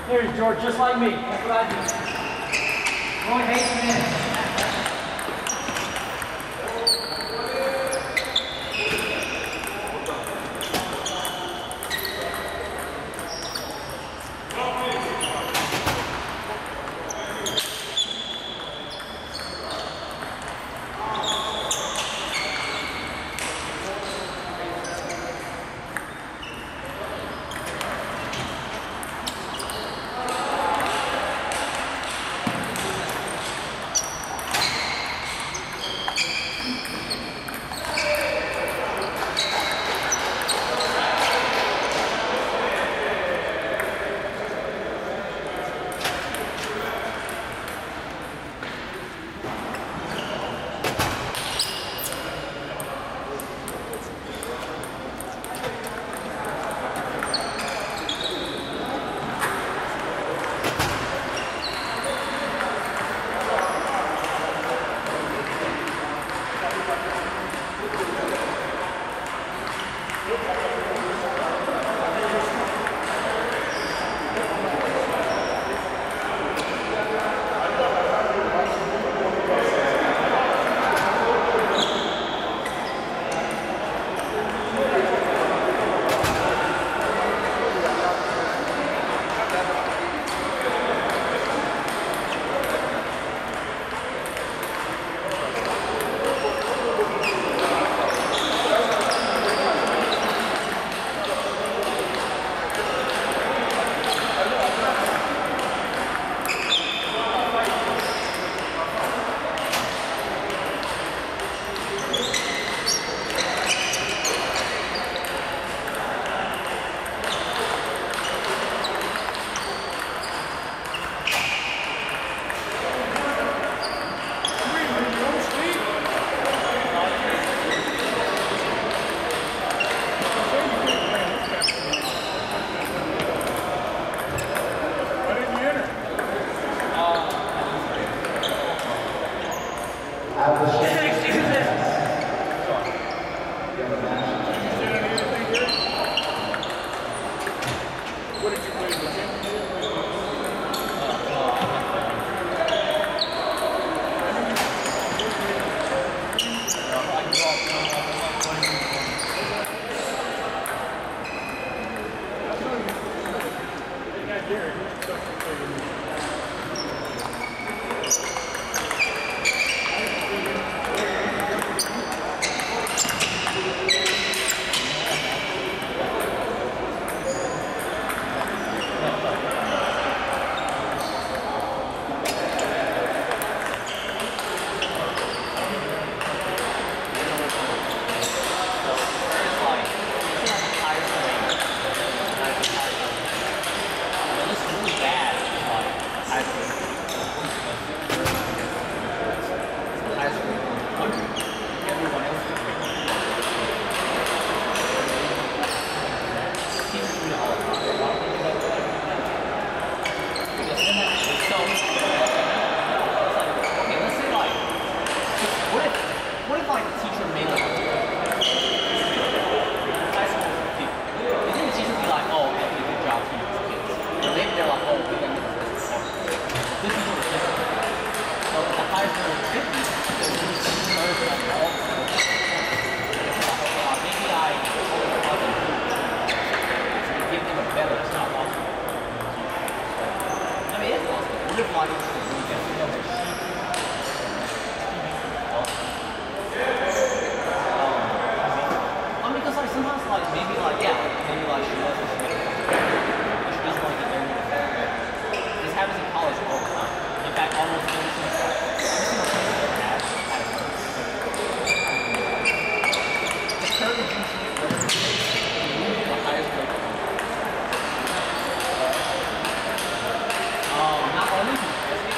Here's George, just like me. That's what I do. Only hates minutes. Not only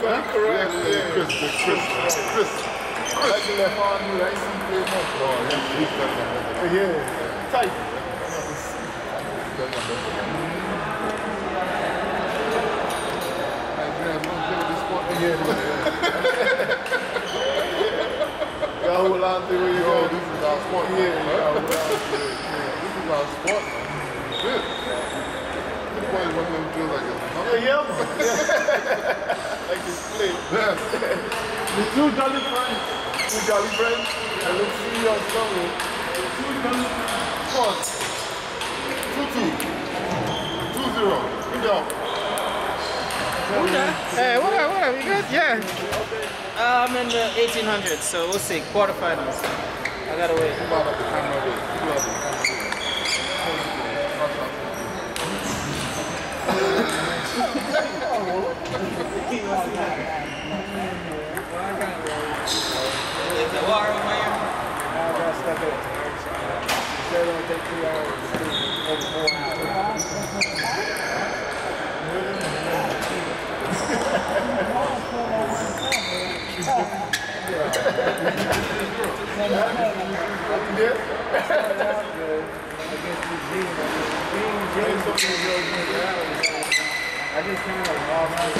correct. Chris. I can left on you, I see very much. Oh, yeah. Tight. Yeah, hold on to where you go. This is our sport. Yeah, this is our sport. Shit. This boy is one of them feels like it's yeah, man. Like it's split. The two jolly friends. And let's see you on somewhere. Come on. 2-2. 2-0. Good job. Hey, what up? You good? Yeah. I'm in the 1800s, so we'll see. Quarterfinals. I gotta wait. Is the water on my ear? I got stuck in it. It only take 2 hours to do over 4 hours. I just kind of lost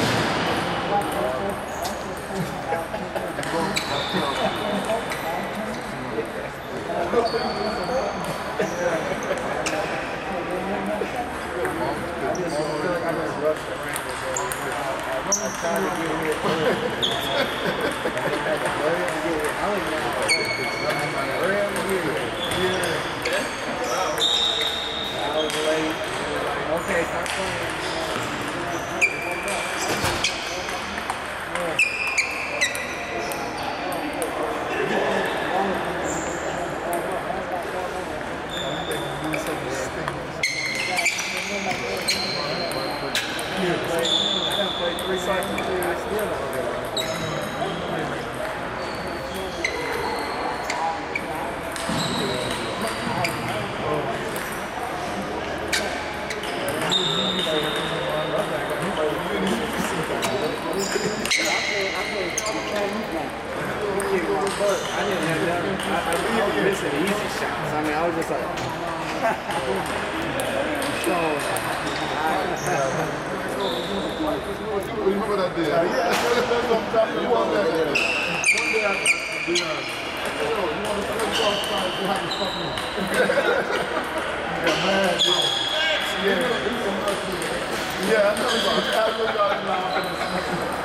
I'm trying to get here I was late. Okay, stop playing. I was missing the easy shots. I mean, I was just like, remember that day? Yeah, that's what I'm talking about. One day I you want to go outside, you have to fuck me. Yeah, man. Yeah, I know about laughing.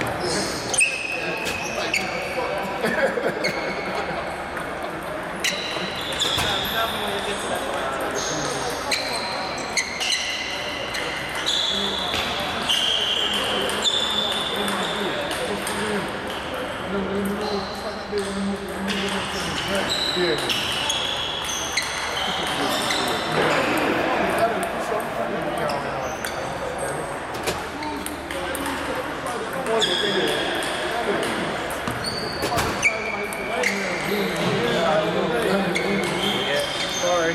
Sorry.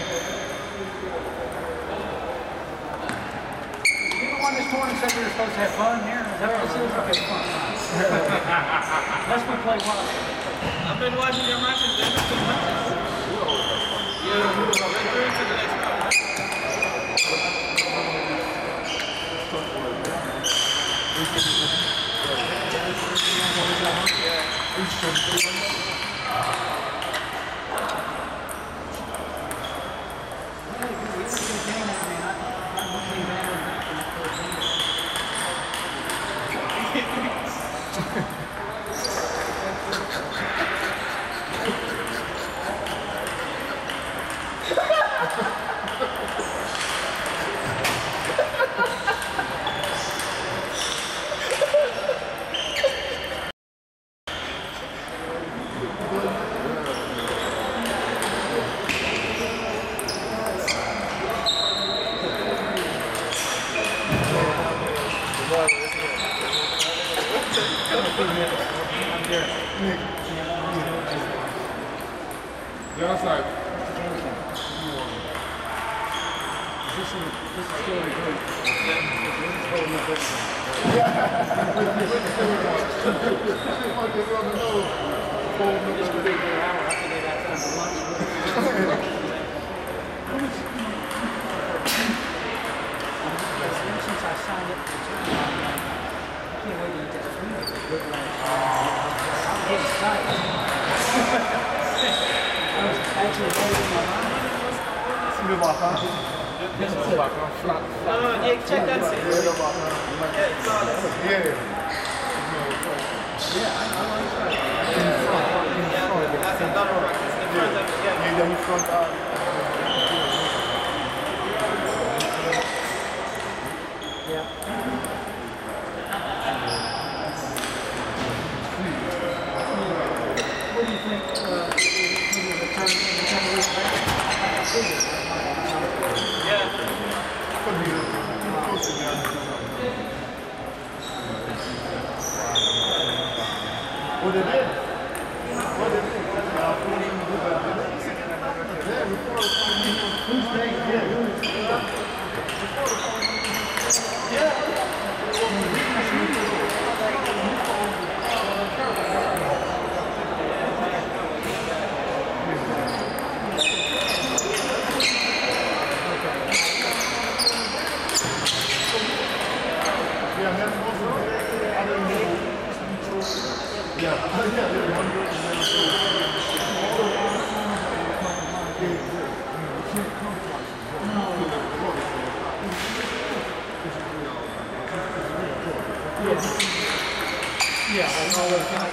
People won this tournament said we were supposed to have fun here. Is that what this is? Okay, fun. Let's go play well. I've been watching your matches. They've been good matches. Yeah, we're through to the next round. The other side. this is still in green. Since I signed up for the tournament, I can't wait to eat that food. I'm getting excited. I was actually holding my mind. Yeah, check that out. That's another practice. Yeah. What do you think the time back? Yeah. What they did? Yeah, all those guys.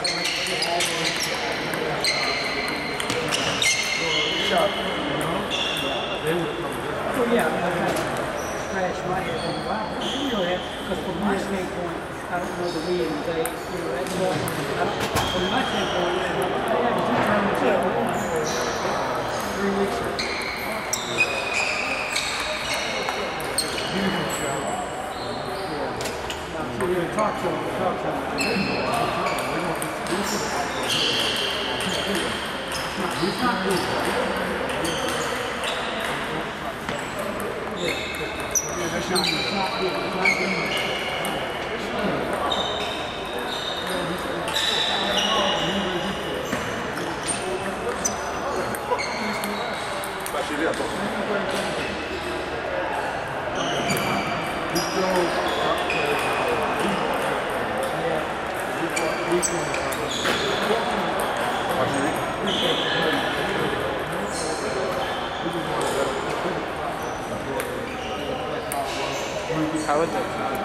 So yeah, I kind of scratched my head and wow, you really have, because from my standpoint, I don't know the lead and they, that's more, from my standpoint, I have 2 tournaments at once, 3 weeks ago. So we're going to talk to them, It's not good. How is it?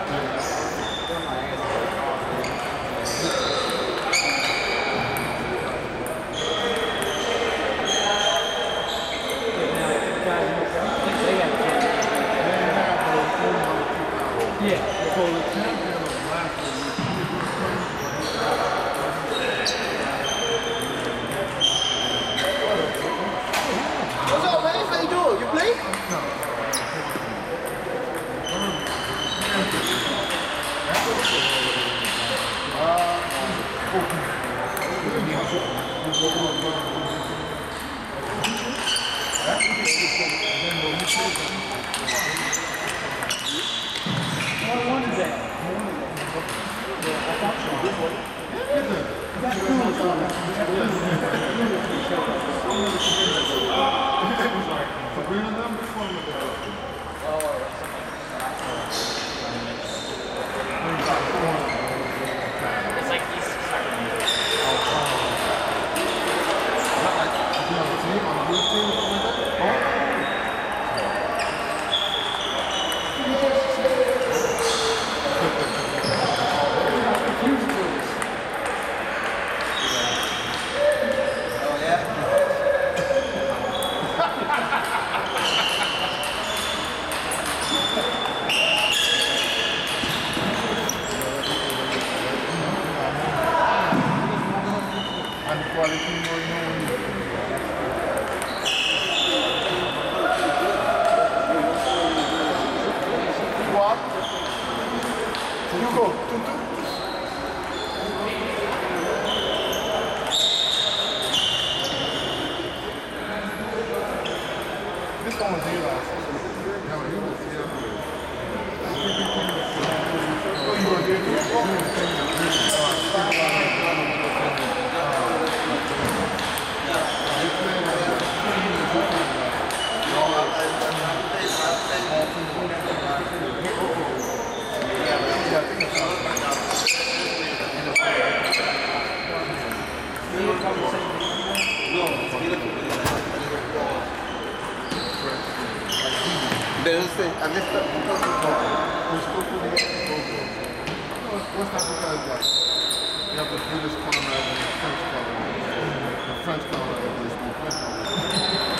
What's up, man? How you doing? You play? I wanted that. I thought It's like these. This one was here last year. They don't say, I missed that because what's that because like you have the British colonizer and the French colonizer. The French colonizer is the French colonizer.